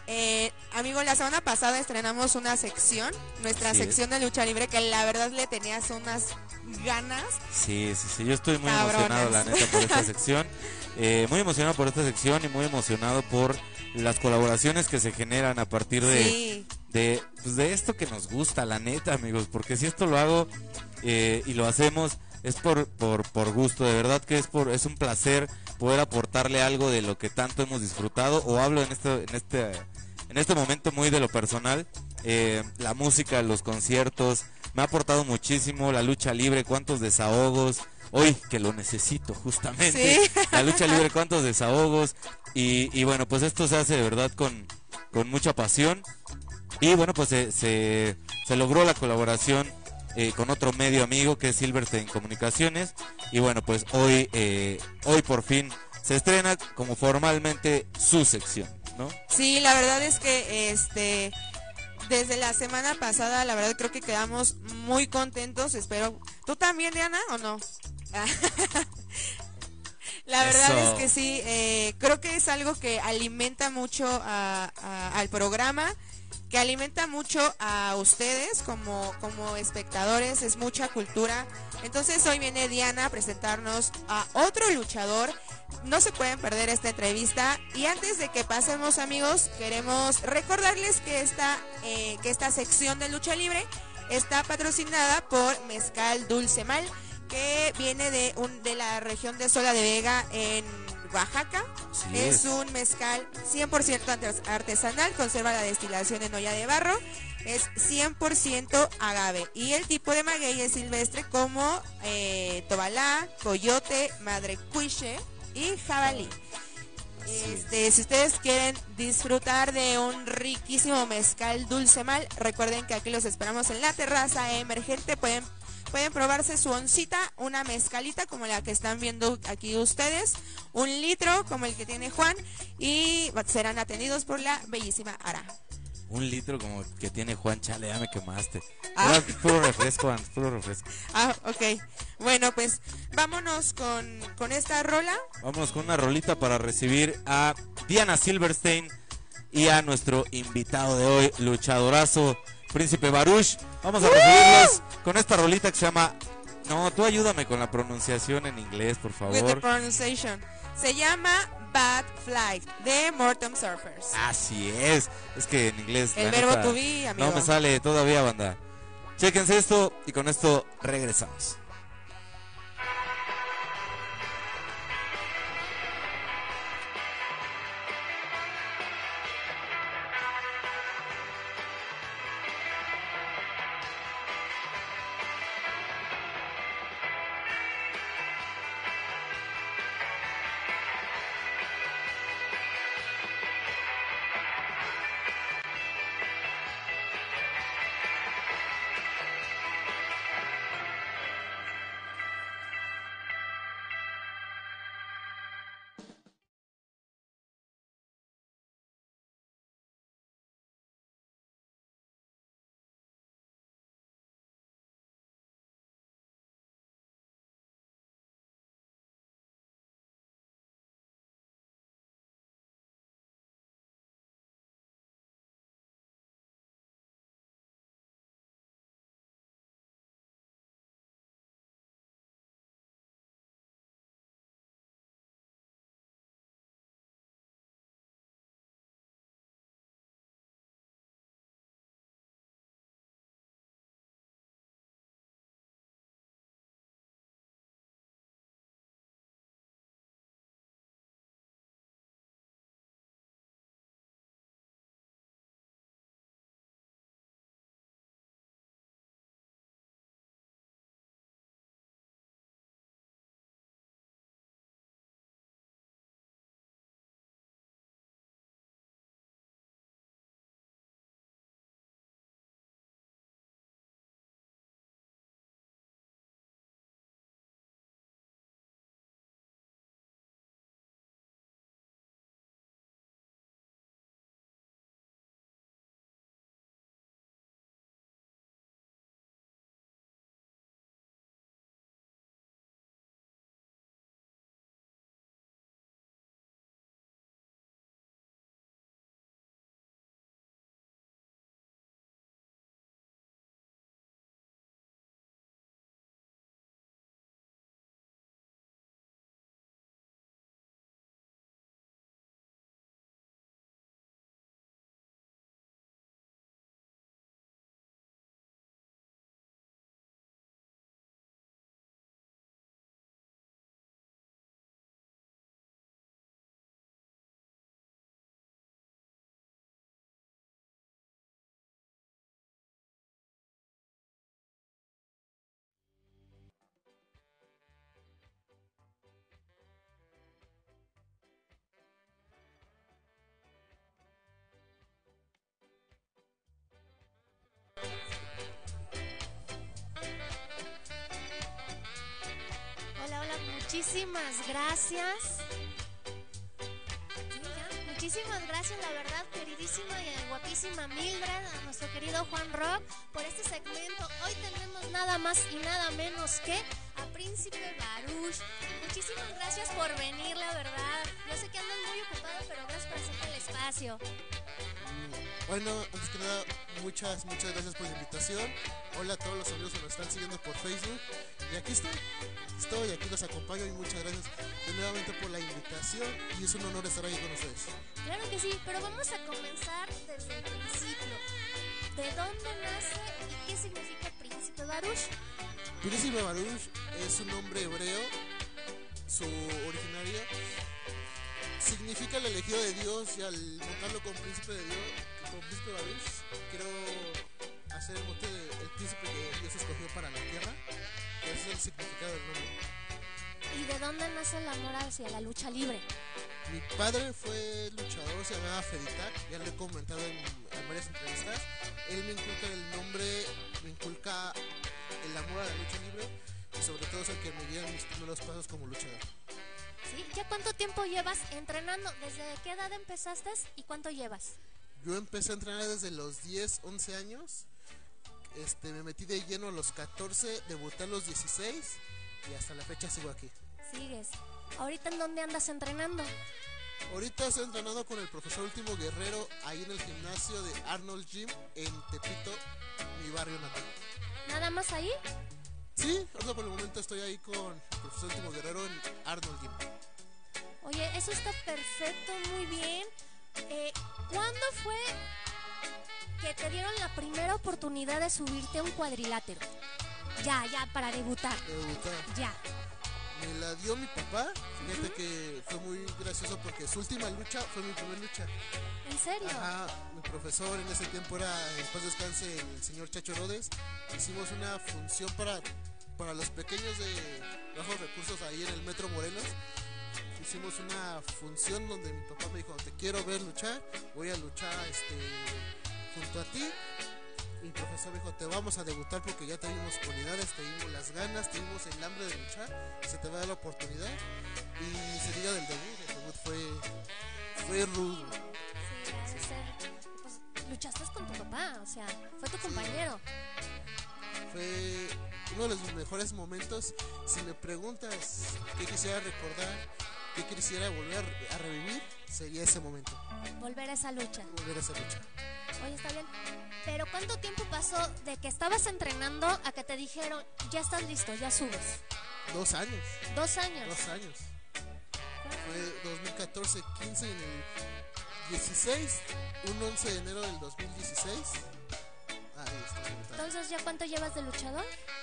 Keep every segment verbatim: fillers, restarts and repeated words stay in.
Eh, amigo, la semana pasada estrenamos una sección, nuestra Así sección es. de lucha libre, que la verdad le tenías unas ganas. Sí, sí, sí, yo estoy muy Cabronas. emocionado, la neta, por esta sección. Eh, muy emocionado por esta sección y muy emocionado por las colaboraciones que se generan a partir de, Sí. de, pues de esto que nos gusta, la neta, amigos. Porque si esto lo hago eh, y lo hacemos es por, por, por gusto, de verdad que es por es un placer poder aportarle algo de lo que tanto hemos disfrutado. O hablo en este, en este, en este momento muy de lo personal. Eh, la música, los conciertos, me ha aportado muchísimo, la lucha libre, cuántos desahogos, hoy que lo necesito justamente, Sí. la lucha libre, cuántos desahogos, y, y bueno, pues esto se hace de verdad con, con mucha pasión, y bueno, pues se, se, se logró la colaboración eh, con otro medio amigo que es Silverstein Comunicaciones, y bueno, pues hoy, eh, hoy por fin se estrena como formalmente su sección, ¿no? Sí, la verdad es que este desde la semana pasada, la verdad creo que quedamos muy contentos. Espero. ¿Tú también, Diana, o no? La verdad es Eso. que sí, eh, creo que es algo que alimenta mucho a- a- al programa, que alimenta mucho a ustedes como, como espectadores, es mucha cultura. Entonces hoy viene Diana a presentarnos a otro luchador. No se pueden perder esta entrevista. Y antes de que pasemos, amigos, queremos recordarles que esta, eh, que esta sección de lucha libre está patrocinada por Mezcal Dulce Mal, que viene de, un, de la región de Sola de Vega en Oaxaca. Sí es. es. un mezcal cien por ciento artesanal, conserva la destilación en olla de barro, es cien por ciento agave y el tipo de maguey es silvestre como eh, tobalá, coyote, madre cuiche y jabalí. Este, si ustedes quieren disfrutar de un riquísimo mezcal dulce mal, recuerden que aquí los esperamos en la terraza emergente. Pueden, pueden probarse su oncita, una mezcalita como la que están viendo aquí ustedes, un litro como el que tiene Juan, y serán atendidos por la bellísima Ara. Un litro como que tiene Juan, chale, ya me quemaste. Ah. Era puro refresco, antes, puro refresco. Ah, ok. Bueno, pues vámonos con, con esta rola. Vamos con una rolita para recibir a Diana Silverstein y a nuestro invitado de hoy, luchadorazo, Príncipe Baruch. Vamos a recibirlos con esta rolita que se llama... No, tú ayúdame con la pronunciación en inglés, por With the favor. pronunciation. Se llama Bad Flight de Mortem Surfers. Así es. Es que en inglés... El la verbo neta, to be, amigo. no me sale todavía, banda. Chéquense esto y con esto regresamos. muchísimas gracias. Sí, ya, muchísimas gracias, la verdad, queridísima y guapísima Mildred, a nuestro querido Juan Rock, por este segmento. Hoy tenemos nada más y nada menos que a Príncipe Baruch. Muchísimas gracias por venir, la verdad. Yo sé que andan muy ocupados, pero gracias por hacerte el espacio. Bueno, antes que nada, muchas, muchas gracias por la invitación. Hola a todos los amigos que nos están siguiendo por Facebook. Y aquí estoy, estoy, aquí los acompaño y muchas gracias nuevamente por la invitación. Y es un honor estar ahí con ustedes. Claro que sí, pero vamos a comenzar desde el principio. ¿De dónde nace y qué significa Príncipe Baruch? Príncipe Baruch es un nombre hebreo, su originario significa el elegido de Dios, y al montarlo con príncipe de Dios, con príncipe Baruch, quiero hacer el mote del príncipe que Dios escogió para la tierra. Ese es el significado del nombre. ¿Y de dónde nace el amor hacia la lucha libre? Mi padre fue luchador, se llamaba Feditak, ya lo he comentado en, en varias entrevistas. Él me inculca el nombre, me inculca el amor a la lucha libre, y sobre todo es el que me guía en mis primeros pasos como luchador. ¿Sí? ¿Ya cuánto tiempo llevas entrenando? ¿Desde qué edad empezaste y cuánto llevas? Yo empecé a entrenar desde los diez, once años. Este, me metí de lleno a los catorce, debuté a los dieciséis y hasta la fecha sigo aquí. Sigues. ¿Ahorita en dónde andas entrenando? Ahorita estoy entrenando con el profesor Último Guerrero ahí en el gimnasio de Arnold Gym en Tepito, mi barrio natal. ¿Nada más ahí? Sí, ahorita por el momento estoy ahí con el profesor Último Guerrero en Arnold Gym. Oye, eso está perfecto, muy bien. Eh, ¿Cuándo fue que te dieron la primera oportunidad de subirte a un cuadrilátero? Ya, ya, para debutar. Debutar. Ya. Me la dio mi papá. Fíjate uh-huh. que fue muy gracioso porque su última lucha fue mi primera lucha. ¿En serio? Ajá, mi profesor en ese tiempo era, en paz descanse, el señor Chacho Rodes. Hicimos una función para, para los pequeños de bajos recursos ahí en el Metro Morelos. Hicimos una función donde mi papá me dijo, te quiero ver luchar, voy a luchar este, junto a ti. Mi profesor me dijo, te vamos a debutar porque ya te vimos cualidades, te vimos las ganas, te vimos el hambre de luchar, se te va a dar la oportunidad. Y se diga del debut, el debut fue, fue rudo. Sí, debe ser. Pues luchaste con tu papá, o sea, fue tu compañero. Sí. Fue uno de los mejores momentos. Si me preguntas qué quisiera recordar, qué quisiera volver a revivir, sería ese momento. Volver a esa lucha. Volver a esa lucha. Oye, está bien. Pero ¿cuánto tiempo pasó de que estabas entrenando a que te dijeron, ya estás listo, ya subes? Dos años. Dos años. Dos años. Fue dos mil catorce, quince, en el dieciséis, un once de enero del dos mil dieciséis. Ahí está. Entonces, ¿ya cuánto llevas de luchador?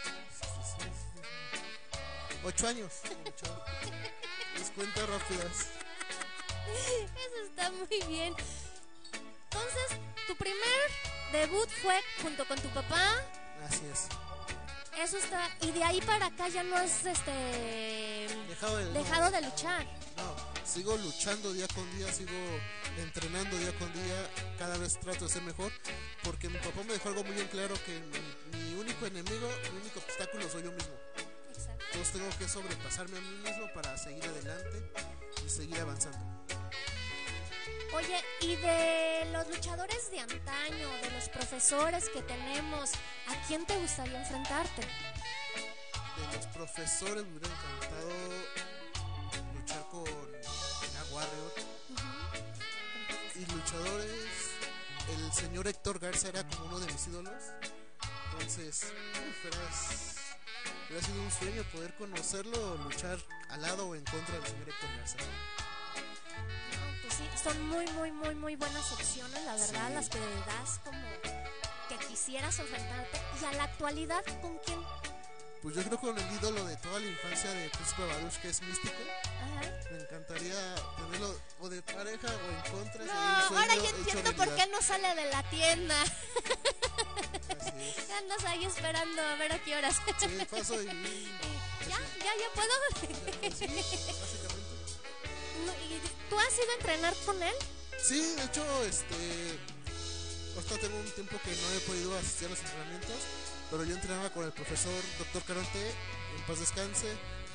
Ocho años. Las cuentas rápidas. Eso está muy bien. Entonces, tu primer debut fue junto con tu papá. Así es. Eso está. Y de ahí para acá ya no has este dejado de, dejado no, de luchar. No, sigo luchando día con día, sigo entrenando día con día. Cada vez trato de ser mejor. Porque mi papá me dejó algo muy bien claro, que mi, mi único enemigo, mi único obstáculo soy yo mismo. Exacto. Entonces tengo que sobrepasarme a mí mismo para seguir adelante y seguir avanzando. Oye, y de los luchadores de antaño, de los profesores que tenemos, ¿a quién te gustaría enfrentarte? De los profesores me hubiera encantado luchar con la Warrior. Uh-huh. Y luchadores, el señor Héctor Garza era como uno de mis ídolos. Entonces, uf, era, hubiera sido un sueño poder conocerlo, luchar al lado o en contra del señor Héctor Garza. Pues sí, son muy, muy, muy, muy buenas opciones, la verdad, sí. Las que das como que quisieras enfrentarte. Y a la actualidad, ¿con quién? Pues yo creo con el ídolo de toda la infancia de Príncipe Baruch, que es Místico. Ajá. Me encantaría tenerlo o de pareja o en contra. No, ahora yo entiendo por qué no sale de la tienda. Así es. Andas ahí esperando a ver a qué horas. Sí, paso y... ¿Ya? ¿Ya? ¿Ya puedo? Sí, básicamente. ¿Y tú has ido a entrenar con él? Sí, de hecho, este, ahorita tengo un tiempo que no he podido asistir a los entrenamientos, pero yo entrenaba con el profesor doctor Caronte, en paz descanse,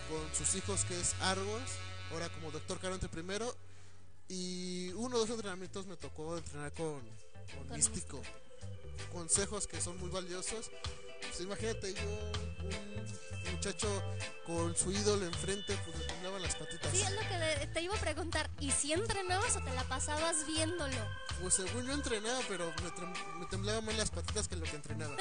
con sus hijos, que es Argos, ahora como Doctor Caronte primero. Y uno o dos entrenamientos me tocó entrenar con, con, Con Místico. Consejos que son muy valiosos. Pues imagínate yo, un muchacho con su ídolo enfrente, pues le temblaban las patitas. Sí, es lo que le- te iba a preguntar. ¿Y si entrenabas o te la pasabas viéndolo? Pues según yo entrenaba, pero me, trem- me temblaban más las patitas que lo que entrenaba.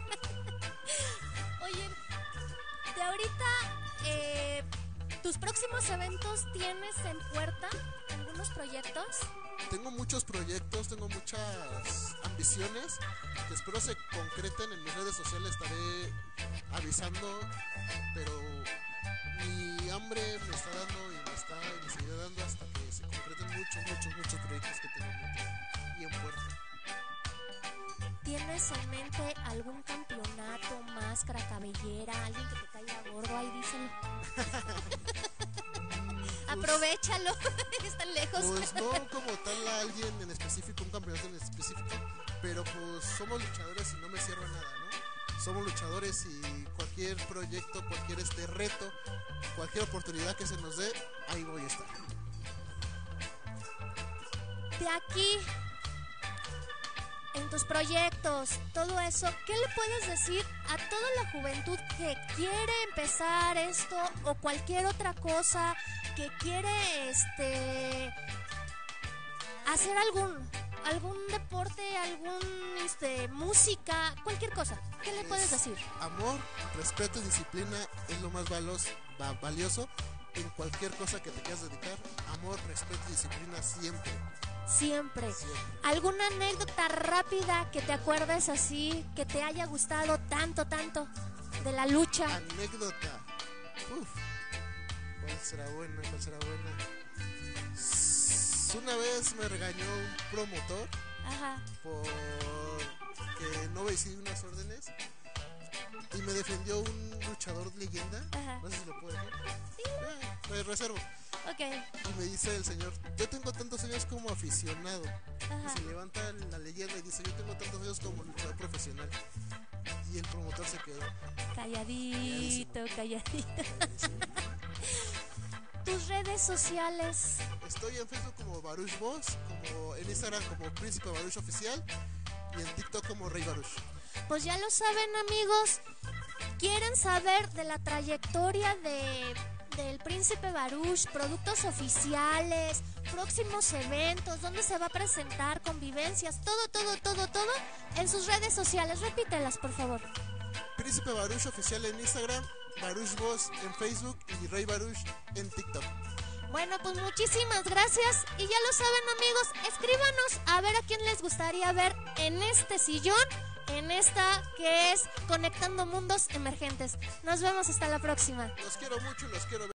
Oye, de ahorita, eh, ¿tus próximos eventos tienes en puerta algunos proyectos? Tengo muchos proyectos, tengo muchas ambiciones que espero se concreten. En mis redes sociales estaré avisando, pero mi hambre me está dando y me está y me seguirá dando hasta que se concreten muchos, muchos, muchos proyectos que tengo en mente y en puerta. ¿Tienes en mente algún campeonato, máscara, cabellera, alguien que te caiga gordo? Ahí dicen. Aprovechalo, están lejos. Pues no como tal a alguien en específico, un campeonato en específico, pero pues somos luchadores y no me cierro a nada, ¿no? Somos luchadores y cualquier proyecto, cualquier este reto, cualquier oportunidad que se nos dé, ahí voy a estar. De aquí, en tus proyectos, todo eso, ¿qué le puedes decir a toda la juventud que quiere empezar esto o cualquier otra cosa, que quiere este hacer algún algún deporte, algún este música, cualquier cosa? ¿Qué le puedes Es decir? Amor, respeto y disciplina es lo más valos- va- valioso en cualquier cosa que te quieras dedicar. Amor, respeto y disciplina siempre, Siempre. siempre. ¿Alguna anécdota rápida que te acuerdes así, que te haya gustado tanto, tanto de la lucha? Anécdota. Uf. ¿Cuál será buena? ¿Cuál será buena? S- Una vez me regañó un promotor Ajá. por que no obedecí unas órdenes y me defendió un luchador leyenda. Ajá. No sé si lo puedo decir. Ah, me reservo. Ok. Y me dice el señor, yo tengo tantos años como aficionado. Ajá. Y se levanta la leyenda y dice, yo tengo tantos años como luchador profesional. Y el promotor se quedó. Calladito, calladito. Tus redes sociales. Estoy en Facebook como Baruch Boss, como en Instagram como Príncipe Baruch Oficial y en TikTok como Rey Baruch. Pues ya lo saben, amigos. ¿Quieren saber de la trayectoria de del Príncipe Baruch, productos oficiales, próximos eventos, dónde se va a presentar, convivencias, todo, todo, todo, todo en sus redes sociales? Repítelas, por favor. Príncipe Baruch Oficial en Instagram, Baruch Boss en Facebook y Rey Baruch en TikTok. Bueno, pues muchísimas gracias. Y ya lo saben, amigos, escríbanos a ver a quién les gustaría ver en este sillón, en esta que es Conectando Mundos Emergentes. Nos vemos hasta la próxima. Los quiero mucho y los quiero ver.